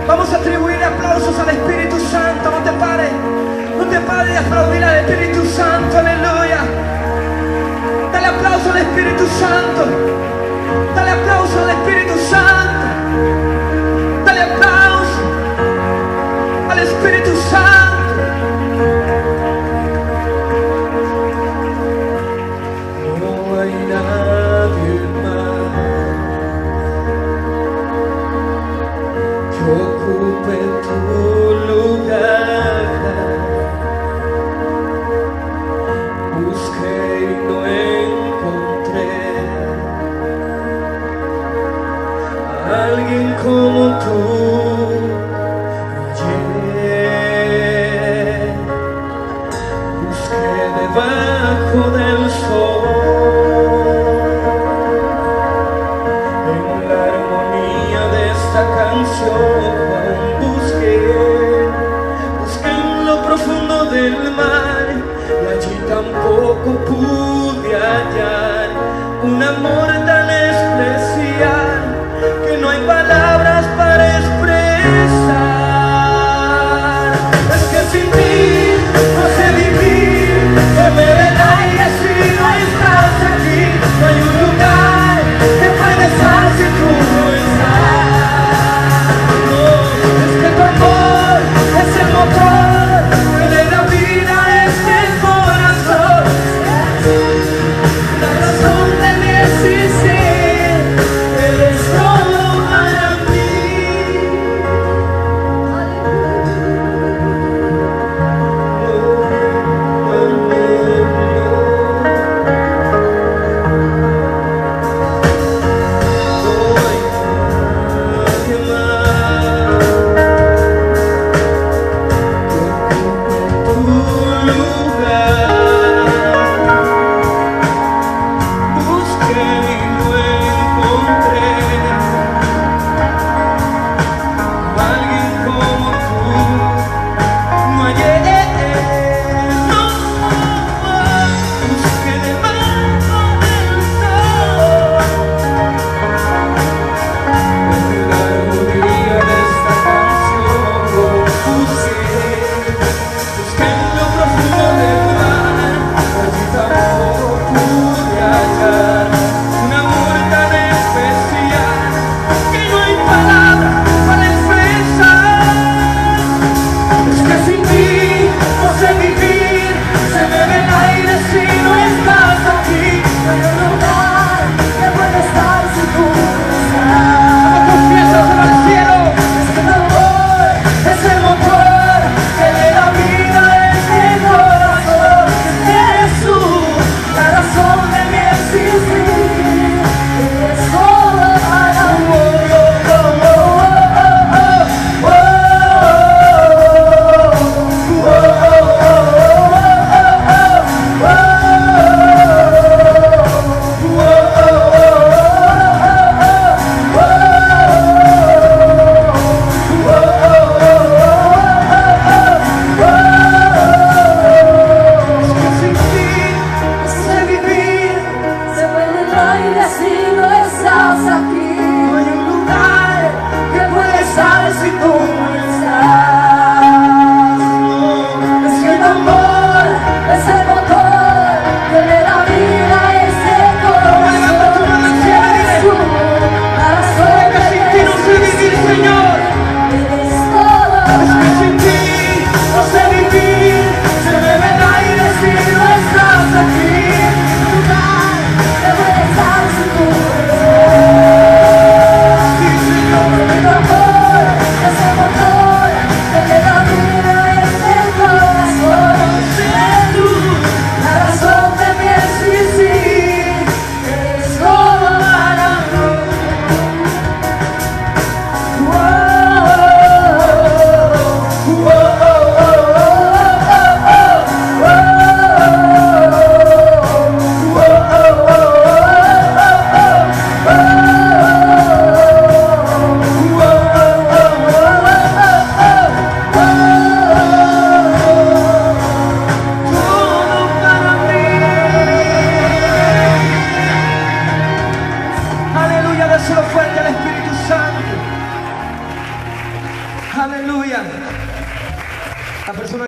Vamos a atribuir aplausos al Espíritu Santo. No te pares de aplaudir al Espíritu Santo. Aleluya. Dale aplauso al Espíritu Santo. Dale aplauso al Espíritu Santo. Dale aplauso al Espíritu Santo. No hay nadie más que ocupe tu lugar. Busqué y no encontré a alguien como tú. Ayer busqué debajo del sol, en la armonía de esta canción. Busqué en lo profundo del mar, y allí tampoco pude hallar un amor tan especial que no hay palabras para expresar. Es que sin ti no sé vivir, que me del aire si no estás aquí. No hay un lugar que pueda estar si tú no estás. No, es Aleluya. La persona